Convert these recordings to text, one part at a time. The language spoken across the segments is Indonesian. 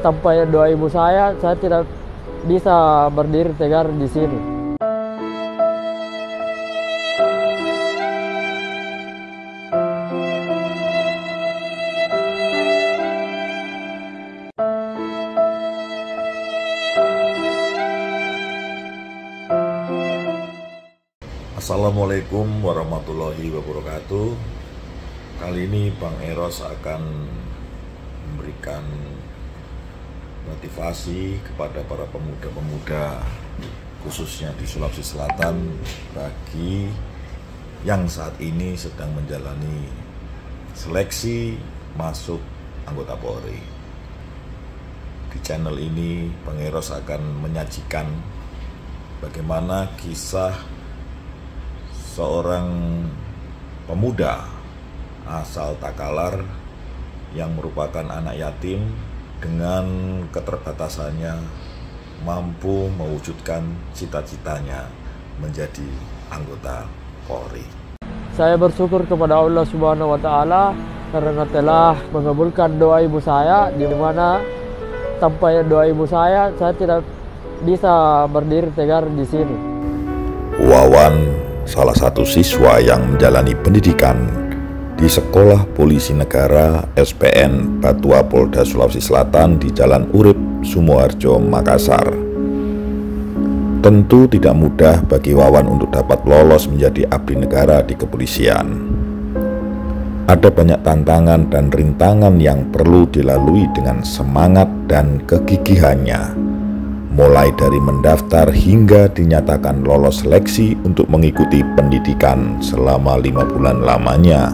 tanpa doa ibu saya tidak bisa berdiri tegar di sini. Assalamualaikum warahmatullahi wabarakatuh. Kali ini Bang Eros akan memberikan motivasi kepada para pemuda-pemuda khususnya di Sulawesi Selatan bagi yang saat ini sedang menjalani seleksi masuk anggota Polri. Di channel ini Bang Eros akan menyajikan bagaimana kisah seorang pemuda asal Takalar yang merupakan anak yatim dengan keterbatasannya mampu mewujudkan cita-citanya menjadi anggota Polri. Saya bersyukur kepada Allah Subhanahu wa Ta'ala karena telah mengabulkan doa ibu saya, di mana tanpa doa ibu saya tidak bisa berdiri tegar di sini. Wawan salah satu siswa yang menjalani pendidikan di Sekolah Polisi Negara SPN Batua Polda Sulawesi Selatan di Jalan Urip, Sumoharjo, Makassar. Tentu tidak mudah bagi Wawan untuk dapat lolos menjadi abdi negara di kepolisian. Ada banyak tantangan dan rintangan yang perlu dilalui dengan semangat dan kegigihannya, mulai dari mendaftar hingga dinyatakan lolos seleksi untuk mengikuti pendidikan selama 5 bulan lamanya.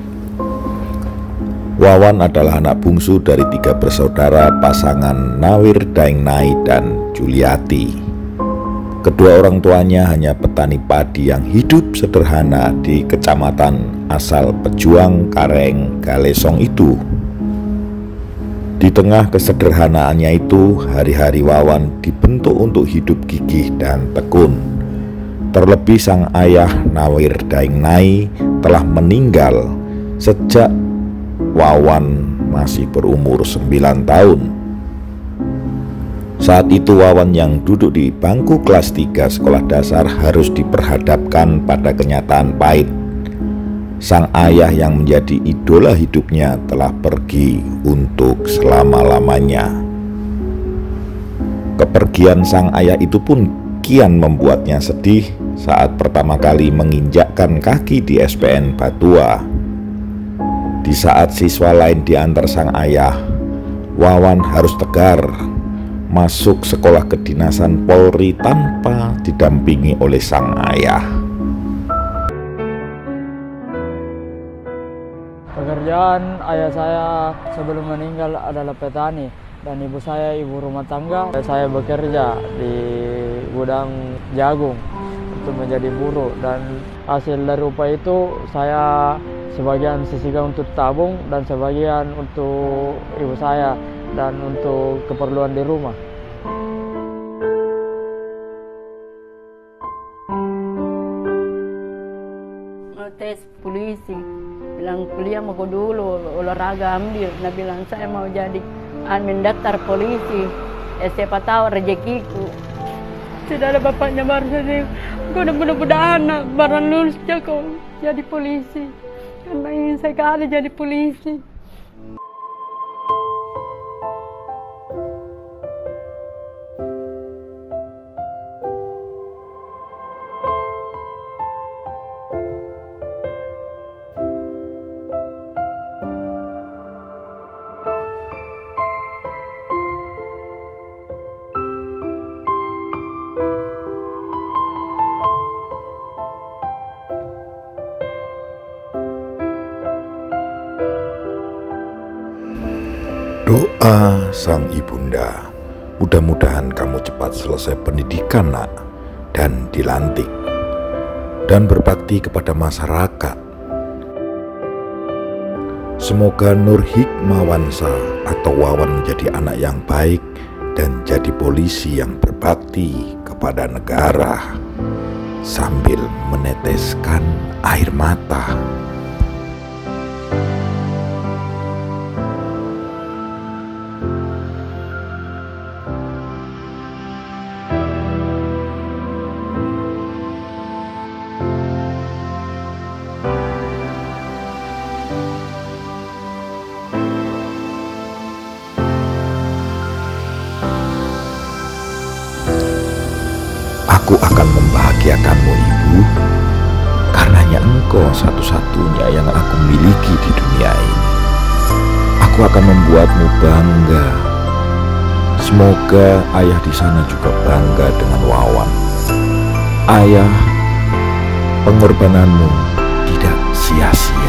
Wawan adalah anak bungsu dari 3 bersaudara pasangan Nawir Daengnai dan Juliati. Kedua orang tuanya hanya petani padi yang hidup sederhana di kecamatan asal Pejuang Kareng Galesong itu. Di tengah kesederhanaannya itu, hari-hari Wawan dibentuk untuk hidup gigih dan tekun. Terlebih sang ayah Nawir Daengnai telah meninggal sejak Wawan masih berumur 9 tahun. Saat itu Wawan yang duduk di bangku kelas 3 sekolah dasar harus diperhadapkan pada kenyataan pahit. Sang ayah yang menjadi idola hidupnya telah pergi untuk selama-lamanya. Kepergian sang ayah itu pun kian membuatnya sedih saat pertama kali menginjakkan kaki di SPN Batua. Di saat siswa lain diantar sang ayah, Wawan harus tegar masuk sekolah kedinasan Polri tanpa didampingi oleh sang ayah. Pekerjaan ayah saya sebelum meninggal adalah petani dan ibu saya ibu rumah tangga. Saya bekerja di gudang jagung untuk menjadi buruh, dan hasil dari upah itu saya sebagian sisihkan untuk tabung dan sebagian untuk ibu saya dan untuk keperluan di rumah. Tes polisi, bilang kuliah mau dulu, olahraga ambil. Nah bilang saya mau jadi mendaftar polisi, siapa tahu rezekiku. Sudah ada bapaknya baru saja, mudah-mudahan anak barang lulus kok jadi polisi, karena ingin sekali jadi polisi. Doa sang ibunda, mudah-mudahan kamu cepat selesai pendidikan nak, dan dilantik, dan berbakti kepada masyarakat. Semoga Nur Hikmawansa atau Wawan menjadi anak yang baik dan jadi polisi yang berbakti kepada negara, sambil meneteskan air mata. Aku akan membahagiakanmu, Ibu, karenanya engkau satu-satunya yang aku miliki di dunia ini. Aku akan membuatmu bangga. Semoga ayah di sana juga bangga dengan Wawan. Ayah, pengorbananmu tidak sia-sia.